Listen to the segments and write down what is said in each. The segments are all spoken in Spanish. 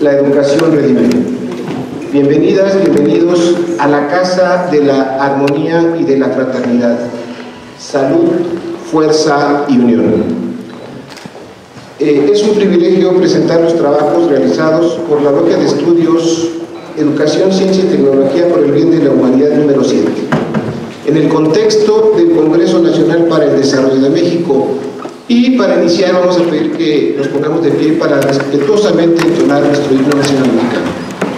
la educación redime. Bienvenidas, bienvenidos a la Casa de la Armonía y de la Fraternidad. Salud, fuerza y unión. Es un privilegio presentar los trabajos realizados por la Logia de Estudios Educación, Ciencia y Tecnología por el Bien de la Humanidad número 7, en el contexto del Congreso Nacional para el Desarrollo de México. Y para iniciar vamos a pedir que nos pongamos de pie para respetuosamente entonar nuestro himno nacional mexicano.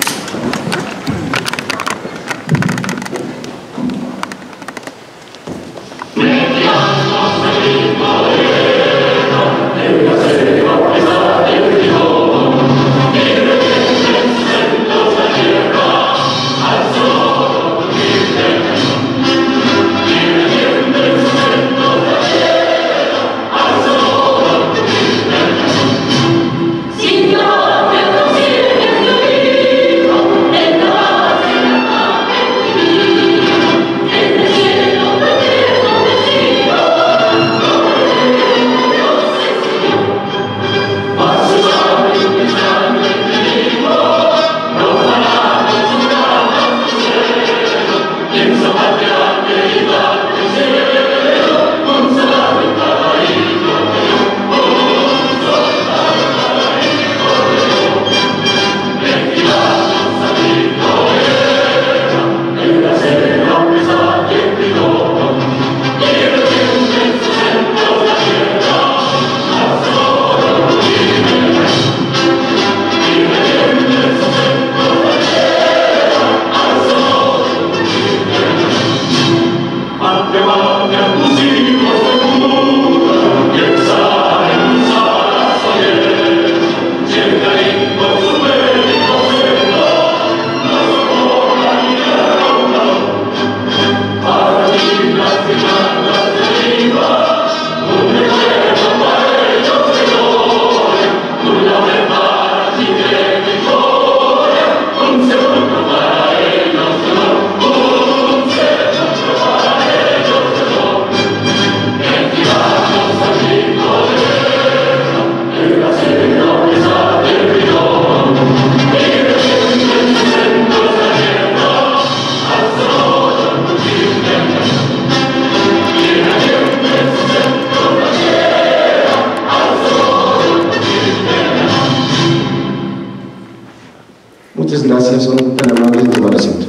Muchas gracias, son tan amables de tomar asiento.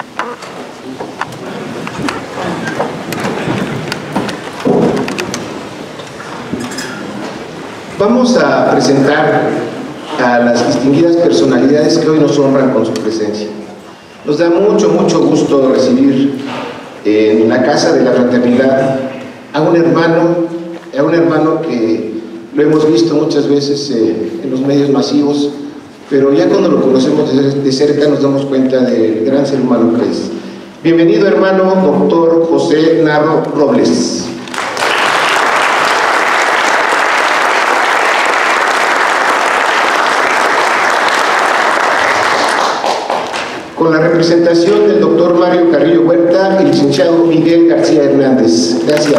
Vamos a presentar a las distinguidas personalidades que hoy nos honran con su presencia. Nos da mucho gusto recibir en la Casa de la Fraternidad a un hermano que lo hemos visto muchas veces en los medios masivos, pero ya cuando lo conocemos de cerca nos damos cuenta del gran ser humano que es. Bienvenido, hermano doctor José Narro Robles. Con la representación del doctor Mario Carrillo Huerta y el licenciado Miguel García Hernández. Gracias.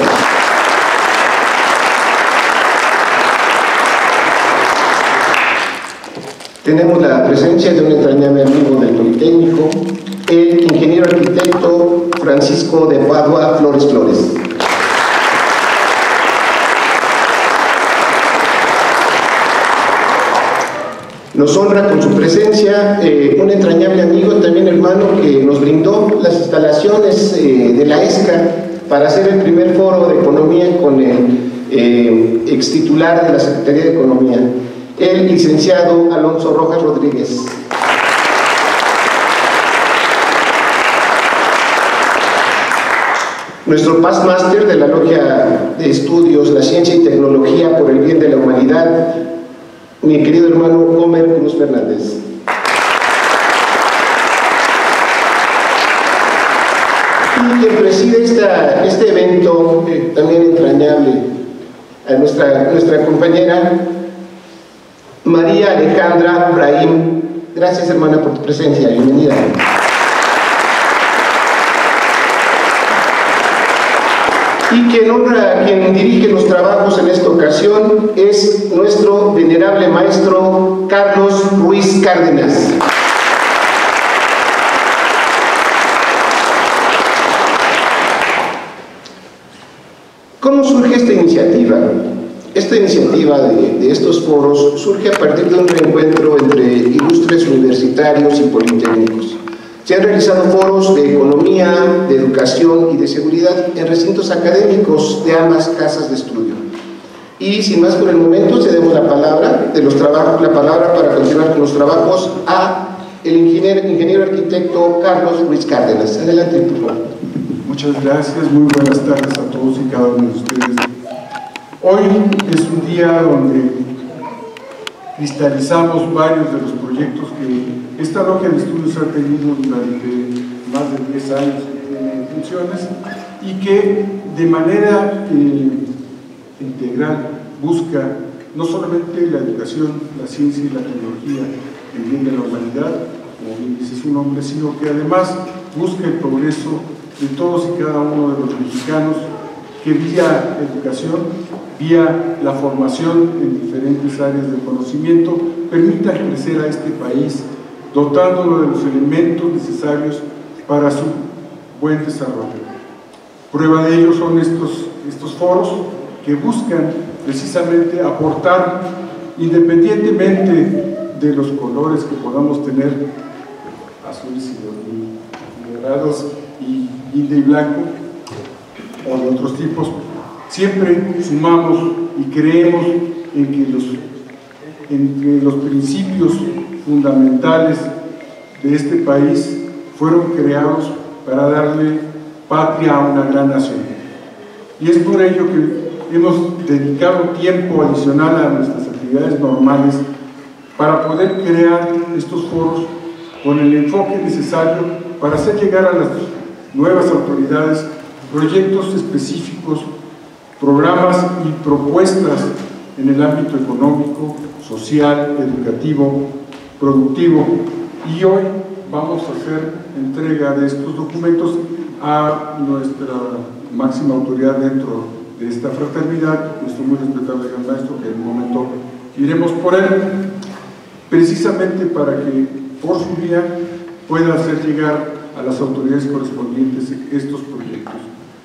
Tenemos la presencia de un entrañable amigo del Politécnico, el ingeniero arquitecto Francisco de Padua Flores. Nos honra con su presencia un entrañable amigo, también hermano, que nos brindó las instalaciones de la ESCA para hacer el primer foro de economía con el extitular de la Secretaría de Economía, el licenciado Alonso Rojas Rodríguez. Nuestro Past Master de la Logia de Estudios, la Ciencia y Tecnología por el Bien de la Humanidad, mi querido hermano Homer Cruz Fernández. Y quien preside este evento también entrañable, a nuestra compañera María Alejandra Brahim. Gracias, hermana, por tu presencia. Bienvenida. Y quien dirige los trabajos en esta ocasión es nuestro venerable maestro Carlos Ruiz Cárdenas. ¿Cómo surge esta iniciativa? Esta iniciativa de estos foros surge a partir de un reencuentro entre ilustres universitarios y politécnicos. Se han realizado foros de economía, de educación y de seguridad en recintos académicos de ambas casas de estudio. Y sin más por el momento, cedemos la palabra para continuar con los trabajos a el ingeniero arquitecto Carlos Ruiz Cárdenas. Adelante, por favor. Muchas gracias, muy buenas tardes a todos y cada uno de ustedes. Hoy es un día donde cristalizamos varios de los proyectos que esta logia de estudios ha tenido durante más de 10 años que tiene funciones y que de manera integral busca no solamente la educación, la ciencia y la tecnología en bien de la humanidad, como bien dice su nombre, sino que además busca el progreso de todos y cada uno de los mexicanos que vía educación, vía la formación en diferentes áreas del conocimiento, permitan crecer a este país, dotándolo de los elementos necesarios para su buen desarrollo. Prueba de ello son estos foros que buscan precisamente aportar, independientemente de los colores que podamos tener, azules y dorados y guinda y blanco, o de otros tipos, siempre sumamos y creemos en que los principios fundamentales de este país fueron creados para darle patria a una gran nación. Y es por ello que hemos dedicado tiempo adicional a nuestras actividades normales para poder crear estos foros con el enfoque necesario para hacer llegar a las nuevas autoridades proyectos específicos, programas y propuestas en el ámbito económico, social, educativo, productivo. Y hoy vamos a hacer entrega de estos documentos a nuestra máxima autoridad dentro de esta fraternidad, nuestro muy respetable gran maestro, que en un momento iremos por él, precisamente para que por su vía pueda hacer llegar a las autoridades correspondientes estos proyectos.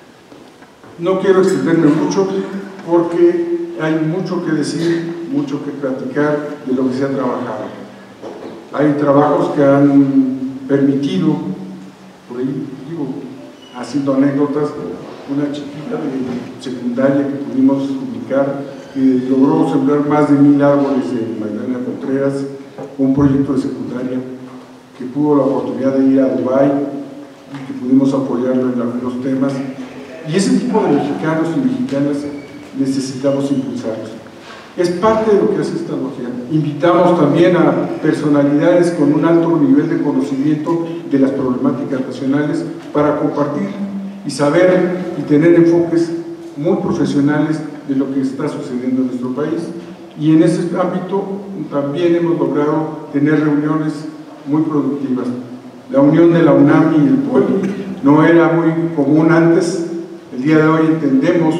No quiero extenderme mucho porque hay mucho que decir, mucho que platicar de lo que se ha trabajado. Hay trabajos que han permitido, por ahí digo, haciendo anécdotas, una chiquita de secundaria que pudimos ubicar, que logró sembrar más de 1000 árboles en Magdalena Contreras, un proyecto de secundaria que tuvo la oportunidad de ir a Dubái y que pudimos apoyarlo en algunos temas. Y ese tipo de mexicanos y mexicanas necesitamos impulsarlos. Es parte de lo que hace esta logia. Invitamos también a personalidades con un alto nivel de conocimiento de las problemáticas nacionales para compartir y saber y tener enfoques muy profesionales de lo que está sucediendo en nuestro país. Y en ese ámbito también hemos logrado tener reuniones muy productivas. La unión de la UNAM y el POLI no era muy común antes. El día de hoy entendemos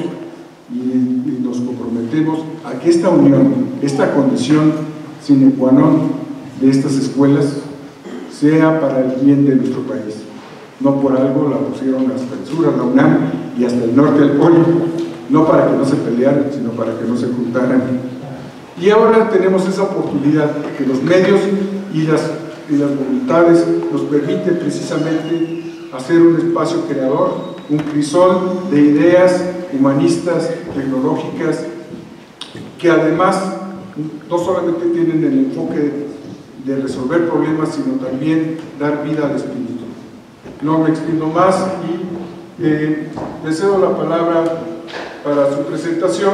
y nos comprometemos a que esta unión, esta condición sine qua non de estas escuelas sea para el bien de nuestro país. No por algo la pusieron hasta el sur, a la UNAM, y hasta el norte al POLI, no para que no se pelearan, sino para que no se juntaran. Y ahora tenemos esa oportunidad que los medios y las voluntades nos permiten precisamente hacer un espacio creador, un crisol de ideas humanistas, tecnológicas, que además no solamente tienen el enfoque de resolver problemas, sino también dar vida al espíritu. No me extiendo más y le cedo la palabra para su presentación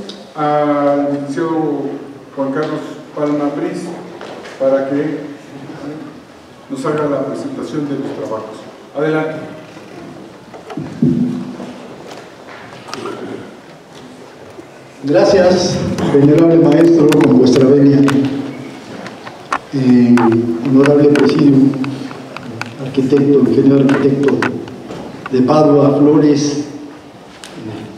al licenciado Juan Carlos Palma Briz para que nos haga la presentación de los trabajos. Adelante. Gracias, venerable maestro, con vuestra venia. Honorable presidium, arquitecto, ingeniero arquitecto de Padua, Flores,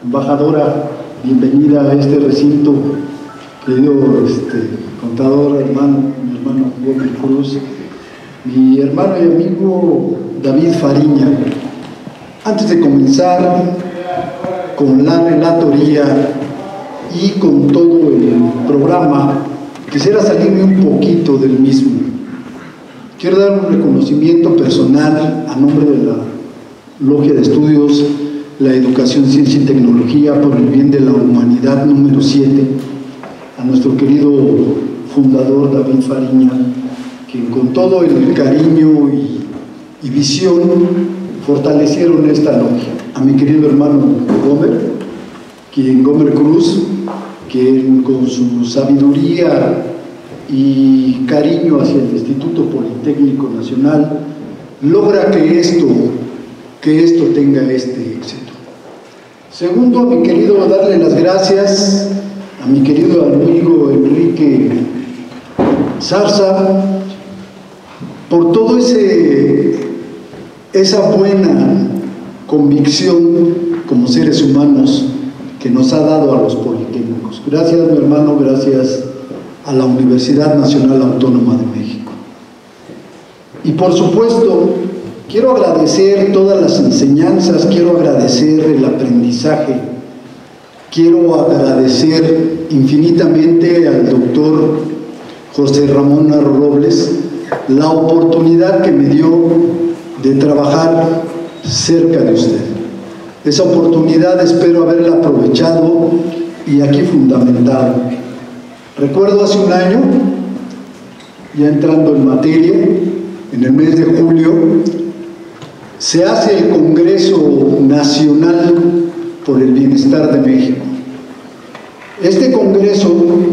embajadora, bienvenida a este recinto, querido contador, mi hermano Gómez Cruz, mi hermano y amigo David Fariña. Antes de comenzar con la relatoría y con todo el programa, quisiera salirme un poquito del mismo. Quiero dar un reconocimiento personal a nombre de la Logia de Estudios, la Educación, Ciencia y Tecnología por el bien de la humanidad número 7, a nuestro querido fundador David Fariña, quien con todo el cariño y visión fortalecieron esta logia. A mi querido hermano Gómez Cruz, quien con su sabiduría y cariño hacia el Instituto Politécnico Nacional logra que esto tenga este éxito. Segundo, darle las gracias a mi querido amigo Enrique Zarza por todo esa buena convicción como seres humanos que nos ha dado a los politécnicos. Gracias, mi hermano, gracias a la Universidad Nacional Autónoma de México. Y por supuesto, quiero agradecer todas las enseñanzas, quiero agradecer el aprendizaje, quiero agradecer infinitamente al doctor José Ramón Narro Robles la oportunidad que me dio de trabajar cerca de usted. Esa oportunidad espero haberla aprovechado y aquí fundamentado. Recuerdo hace un año, ya entrando en materia, en el mes de julio, se hace el Congreso Nacional por el Bienestar de México. Este congreso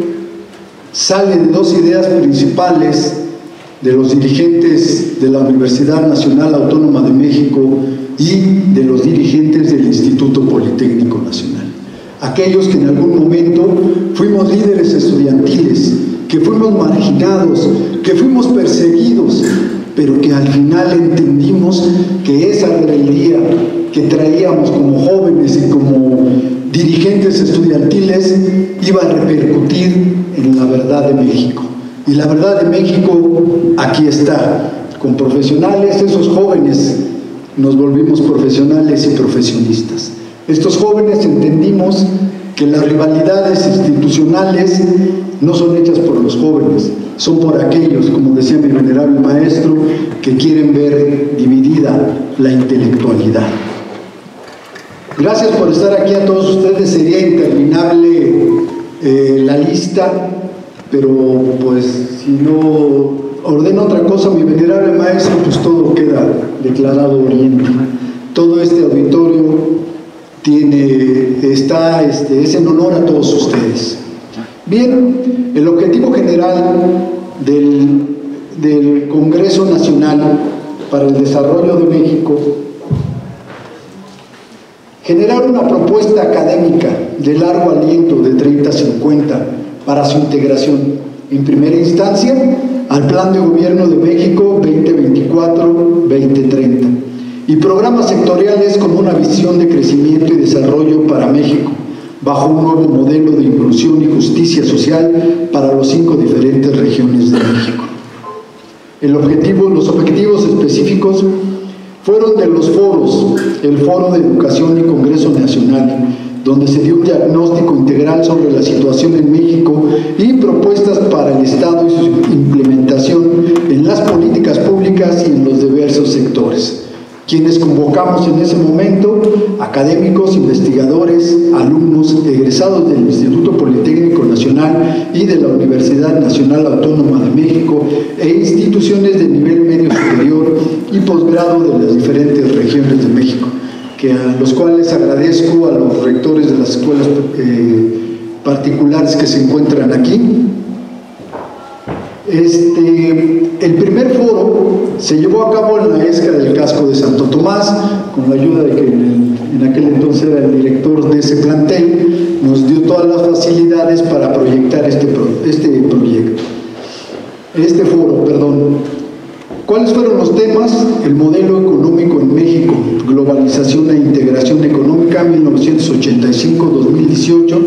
sale de dos ideas principales de los dirigentes de la Universidad Nacional Autónoma de México y de los dirigentes del Instituto Politécnico Nacional. Aquellos que en algún momento fuimos líderes estudiantiles, que fuimos marginados, que fuimos perseguidos, pero que al final entendimos que esa rebeldía que traíamos como jóvenes y como dirigentes estudiantiles iba a repercutir en la verdad de México. Y la verdad de México aquí está, con profesionales. Esos jóvenes nos volvimos profesionales y profesionistas. Estos jóvenes entendimos que las rivalidades institucionales no son hechas por los jóvenes, son por aquellos, como decía mi venerable maestro, que quieren ver dividida la intelectualidad. Gracias por estar aquí a todos ustedes. Sería interminable la lista, pero pues si no ordeno otra cosa, mi venerable maestro, pues todo queda declarado oriente. Todo este auditorio es en honor a todos ustedes. Bien, el objetivo general del Congreso Nacional para el Desarrollo de México: generar una propuesta académica de largo aliento de 30-50 para su integración, en primera instancia, al Plan de Gobierno de México 2024-2030 y programas sectoriales con una visión de crecimiento y desarrollo para México, bajo un nuevo modelo de inclusión y justicia social para los 5 diferentes regiones de México. Los objetivos específicos fueron de los foros: el Foro de Educación y Congreso Nacional, donde se dio un diagnóstico integral sobre la situación en México y propuestas para el Estado y su implementación en las políticas públicas y en los diversos sectores. Quienes convocamos en ese momento: académicos, investigadores, alumnos, egresados del Instituto Politécnico Nacional y de la Universidad Nacional Autónoma de México e instituciones de nivel medio superior y posgrado de las diferentes regiones de México, a los cuales agradezco a los rectores de las escuelas particulares que se encuentran aquí. El primer foro se llevó a cabo en la ESCA del Casco de Santo Tomás, con la ayuda de que en aquel entonces era el director de ese plantel. Nos dio todas las facilidades para proyectar este foro. ¿Cuáles fueron los temas? El modelo económico en México, globalización e integración económica, 1985-2018,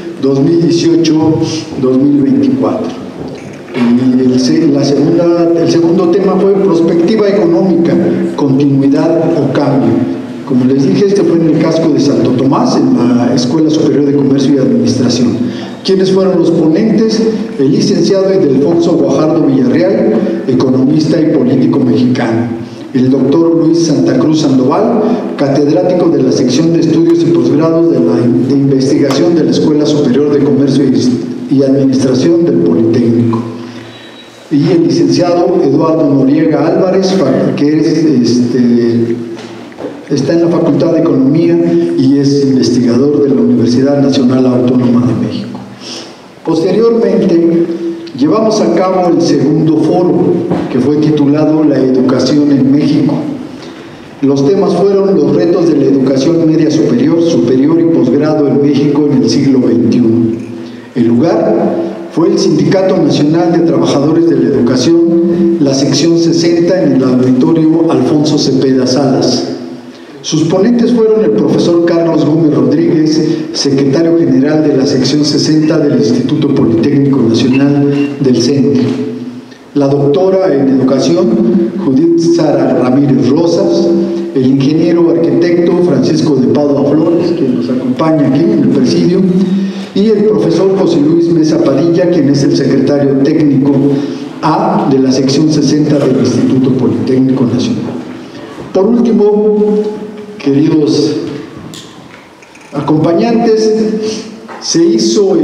2018-2024. El segundo tema fue perspectiva económica, continuidad o cambio. Como les dije, este fue en el casco de Santo Tomás, en la Escuela Superior de Comercio y Administración. ¿Quiénes fueron los ponentes? El licenciado Ildefonso Guajardo Villarreal, economista y político mexicano. El doctor Luis Santa Cruz Sandoval, catedrático de la sección de estudios y posgrados de investigación de la Escuela Superior de Comercio y Administración del Politécnico. Y el licenciado Eduardo Noriega Álvarez, que está en la Facultad de Economía y es investigador de la Universidad Nacional Autónoma de México. Posteriormente, llevamos a cabo el segundo foro, que fue titulado La educación en México. Los temas fueron los retos de la educación media superior, superior y posgrado en México en el siglo XXI. El lugar fue el Sindicato Nacional de Trabajadores de la Educación, la sección 60 en el auditorio Alfonso Cepeda Salas. Sus ponentes fueron el profesor Carlos Gómez Rodríguez, secretario general de la sección 60 del Instituto Politécnico Nacional del CENTE. La doctora en educación, Judith Sara Ramírez Rosas, el ingeniero arquitecto Francisco de Padua Flores, quien nos acompaña aquí en el presidio, y el profesor José Luis Mesa Padilla, quien es el secretario técnico A de la sección 60 del Instituto Politécnico Nacional. Por último, queridos acompañantes, se hizo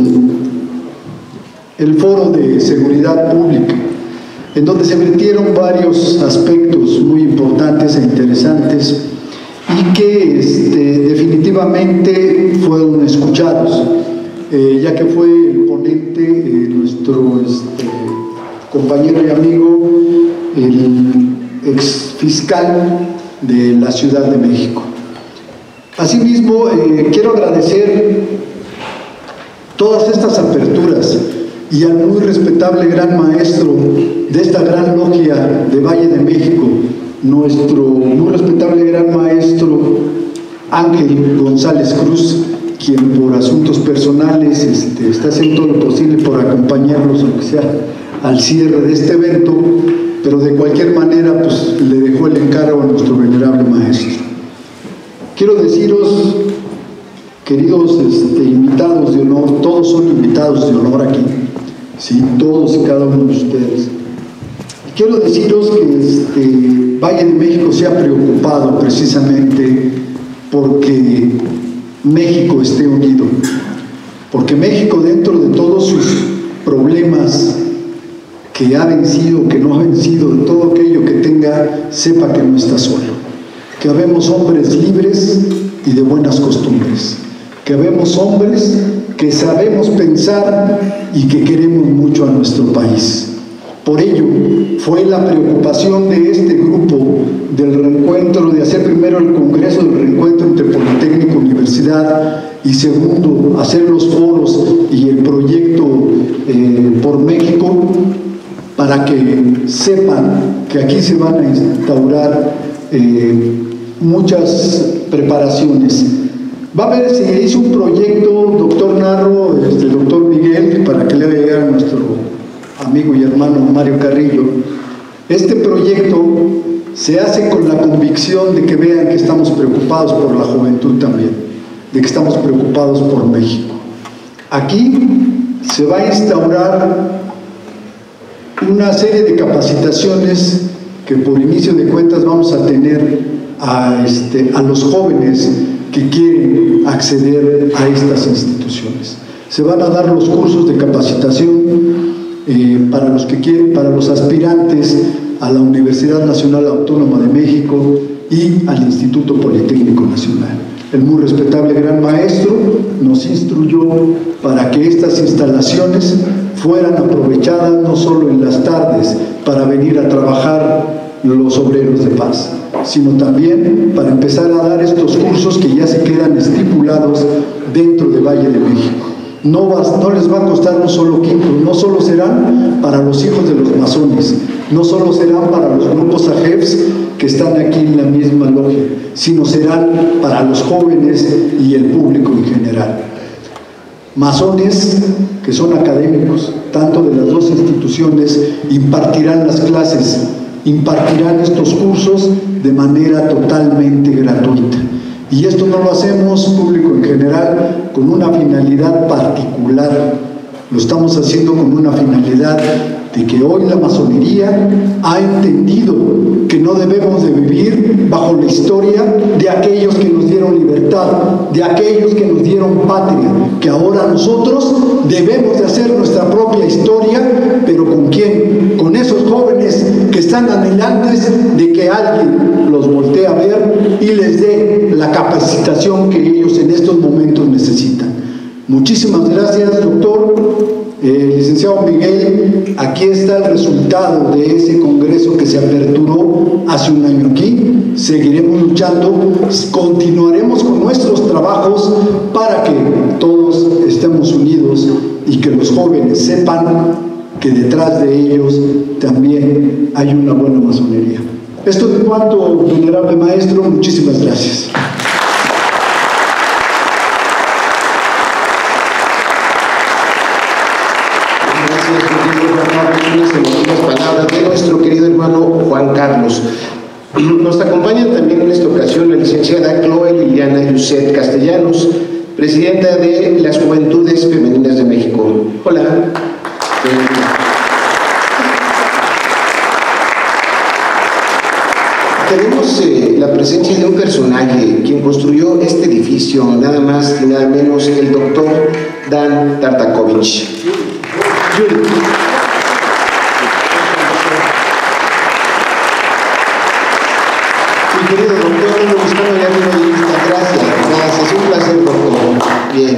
el foro de seguridad pública, en donde se vertieron varios aspectos muy importantes e interesantes y que definitivamente fueron escuchados, ya que fue el ponente nuestro compañero y amigo, el ex fiscal de la Ciudad de México. Asimismo, quiero agradecer todas estas aperturas y al muy respetable gran maestro de esta gran logia de Valle de México, nuestro muy respetable gran maestro Ángel González Cruz, quien por asuntos personales está haciendo todo lo posible por acompañarnos, aunque sea al cierre de este evento, pero de cualquier manera pues le dejó el encargo a nuestro venerable maestro. Quiero deciros, queridos invitados de honor, todos son invitados de honor aquí, ¿sí? Todos y cada uno de ustedes. Quiero deciros que Valle de México se ha preocupado precisamente porque México esté unido, porque México, dentro de todos sus problemas que ha vencido, que no ha vencido, de todo aquello que tenga, sepa que no está solo, que habemos hombres libres y de buenas costumbres, que habemos hombres que sabemos pensar y que queremos mucho a nuestro país. Por ello, fue la preocupación de este grupo del reencuentro, de hacer primero el congreso del reencuentro entre Politécnico Universidad y segundo, hacer los foros y el proyecto por México, para que sepan que aquí se van a instaurar muchas preparaciones. Va a haber, se hizo un proyecto, doctor Narro, doctor Miguel, para que le haga llegar a nuestro amigo y hermano Mario Carrillo. Este proyecto se hace con la convicción de que vean que estamos preocupados por la juventud también, de que estamos preocupados por México. Aquí se va a instaurar una serie de capacitaciones que por inicio de cuentas vamos a tener a los jóvenes que quieren acceder a estas instituciones. Se van a dar los cursos de capacitación para los que quieren, para los aspirantes a la Universidad Nacional Autónoma de México y al Instituto Politécnico Nacional. El muy respetable gran maestro nos instruyó para que estas instalaciones fueran aprovechadas no solo en las tardes para venir a trabajar los obreros de paz, sino también para empezar a dar estos cursos que ya se quedan estipulados dentro de Valle de México. no les va a costar un solo quinto. No solo serán para los hijos de los masones, no solo serán para los grupos AGEFs que están aquí en la misma logia, sino serán para los jóvenes y el público en general. Masones que son académicos, tanto de las dos instituciones, impartirán las clases, impartirán estos cursos de manera totalmente gratuita. Y esto no lo hacemos, público en general, con una finalidad particular. Lo estamos haciendo con una finalidad de que hoy la masonería ha entendido que no debemos de vivir bajo la historia de aquellos que nos dieron libertad, de aquellos que nos dieron patria, que ahora nosotros debemos de hacer nuestra propia historia, pero ¿con quién? Con esos jóvenes que están anhelantes de que alguien los voltee a ver y les dé la capacitación que ellos en estos momentos necesitan. Muchísimas gracias, doctor. Licenciado Miguel, aquí está el resultado de ese congreso que se aperturó hace un año aquí. Seguiremos luchando, continuaremos con nuestros trabajos para que todos estemos unidos y que los jóvenes sepan que detrás de ellos también hay una buena masonería. Esto de cuanto, venerable maestro, muchísimas gracias. Unas emotivas palabras de nuestro querido hermano Juan Carlos. Nos acompaña también en esta ocasión la licenciada Chloe Liliana Yuset Castellanos, presidenta de las Juventudes Femeninas de México. Hola. Tenemos la presencia de un personaje quien construyó este edificio, nada más y nada menos el doctor Dan Tartakovich. Mi querido doctor, lo buscamos ya en mi lista. Gracias, un placer, doctor. Bien.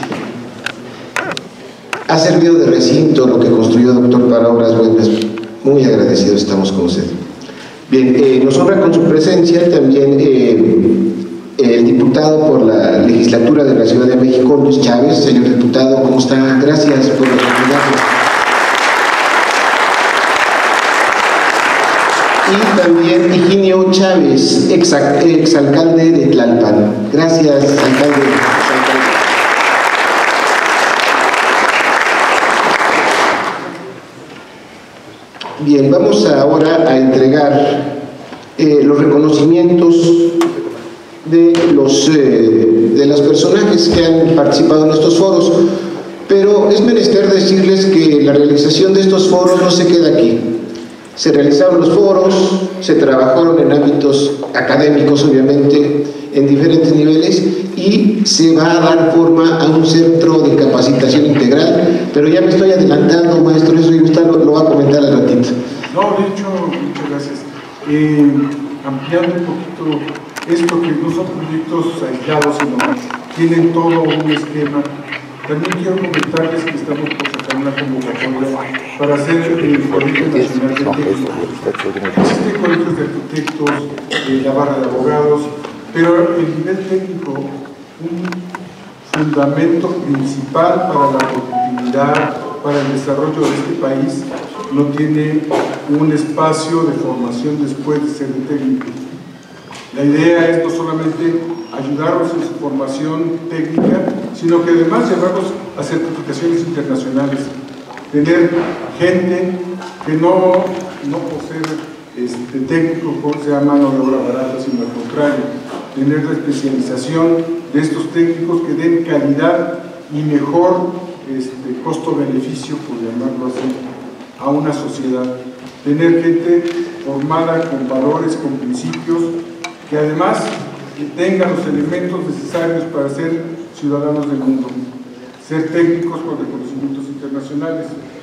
Ha servido de recinto lo que construyó doctor para obras buenas. Muy agradecidos estamos con usted. Bien, nos honra con su presencia también el diputado por la legislatura de la Ciudad de México, Luis Chávez. Señor diputado, ¿cómo está? Gracias por la oportunidad. Y también Higinio Chávez, exalcalde de Tlalpan. Gracias, alcalde. Bien, vamos ahora a entregar los reconocimientos de los personajes que han participado en estos foros, pero es menester decirles que la realización de estos foros no se queda aquí. Se realizaron los foros, se trabajaron en ámbitos académicos, obviamente, en diferentes niveles, y se va a dar forma a un centro de capacitación integral, pero ya me estoy adelantando, maestro, eso usted lo va a comentar al ratito. No, de hecho, muchas gracias. Ampliando un poquito esto, que no son proyectos aislados, sino tienen todo un esquema. También quiero comentarles que estamos por sacar una convocatoria para hacer el Colegio Nacional de Técnicos. Existen colegios de arquitectos, la barra de abogados, pero el nivel técnico, un fundamento principal para la productividad, para el desarrollo de este país, no tiene un espacio de formación después de ser técnico. La idea es no solamente ayudarlos en su formación técnica, sino que además llevarlos a certificaciones internacionales. Tener gente que no por ser técnico sea mano de obra barata, sino al contrario, tener la especialización de estos técnicos que den calidad y mejor costo-beneficio, por llamarlo así, a una sociedad. Tener gente formada con valores, con principios, que además tengan los elementos necesarios para ser ciudadanos del mundo, ser técnicos con reconocimientos internacionales.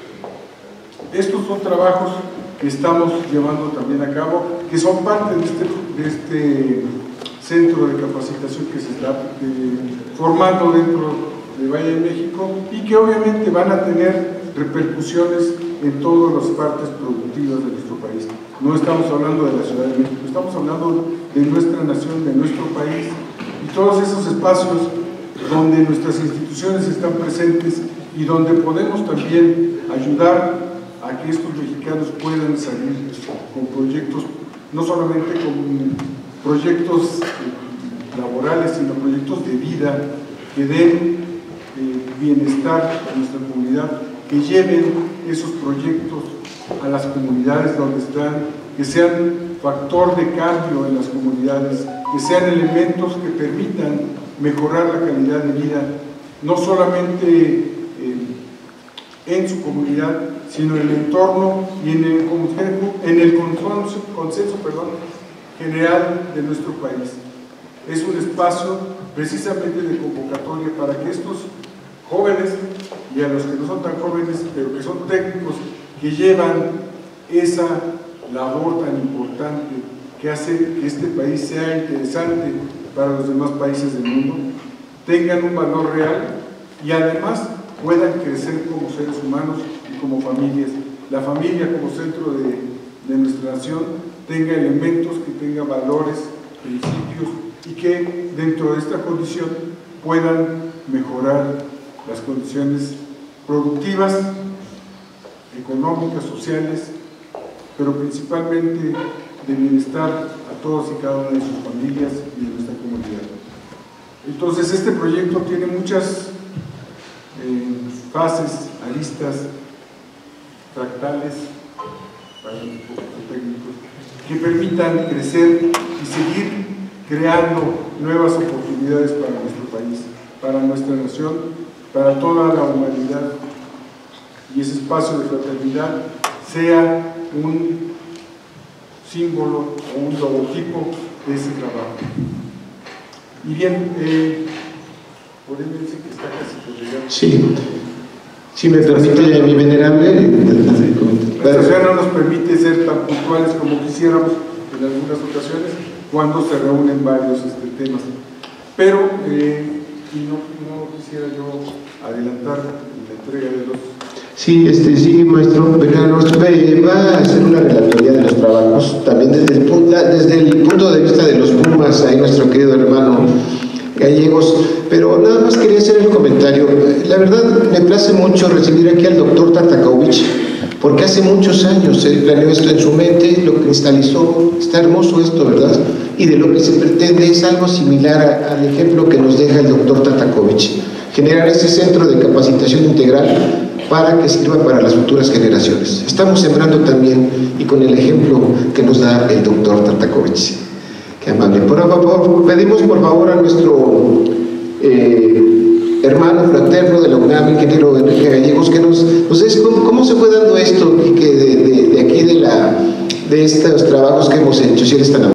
Estos son trabajos que estamos llevando también a cabo, que son parte de este centro de capacitación que se está formando dentro de Valle de México y que obviamente van a tener repercusiones en todas las partes productivas de nuestro país. No estamos hablando de la Ciudad de México, estamos hablando de nuestra nación, de nuestro país, y todos esos espacios donde nuestras instituciones están presentes y donde podemos también ayudar a que estos mexicanos puedan salir con proyectos, no solamente con proyectos laborales, sino proyectos de vida que den bienestar a nuestra comunidad, que lleven esos proyectos a las comunidades donde están, que sean factor de cambio en las comunidades, que sean elementos que permitan mejorar la calidad de vida, no solamente en su comunidad, sino en el entorno y en el consenso general de nuestro país. Es un espacio precisamente de convocatoria para que estos jóvenes, y a los que no son tan jóvenes, pero que son técnicos, que llevan esa labor tan importante que hace que este país sea interesante para los demás países del mundo, tengan un valor real y además puedan crecer como seres humanos y como familias. La familia como centro de nuestra nación tenga elementos, que tenga valores, principios y que dentro de esta condición puedan mejorar las condiciones productivas, económicas, sociales, pero principalmente de bienestar a todos y cada una de sus familias y de nuestra comunidad. Entonces este proyecto tiene muchas fases, aristas, fractales, para los técnicos, que permitan crecer y seguir creando nuevas oportunidades para nuestro país, para nuestra nación, para toda la humanidad, y ese espacio de fraternidad sea un símbolo o un logotipo de ese trabajo. Y bien, por ahí me dice que está casi por llegar. Sí, si me permite, mi venerable. La situación no nos permite ser tan puntuales como quisiéramos en algunas ocasiones cuando se reúnen varios temas. Pero, y no quisiera yo adelantar la entrega de los... Sí, sí, maestro, va a hacer una relatoría de los trabajos, también desde el punto de vista de los Pumas, ahí nuestro querido hermano Gallegos, pero nada más quería hacer el comentario. La verdad, me place mucho recibir aquí al doctor Tartakovich, porque hace muchos años él planeó esto en su mente, lo cristalizó, está hermoso esto, ¿verdad? Y de lo que se pretende es algo similar al ejemplo que nos deja el doctor Tartakovich, generar ese centro de capacitación integral para que sirva para las futuras generaciones. Estamos sembrando también, y con el ejemplo que nos da el doctor Tartakovich. Qué amable. Por favor, pedimos por favor a nuestro hermano fraterno de la UNAM, ingeniero Enrique Gallegos, que nos des cómo se fue dando esto y que de aquí de estos trabajos que hemos hecho, si eres tan amable.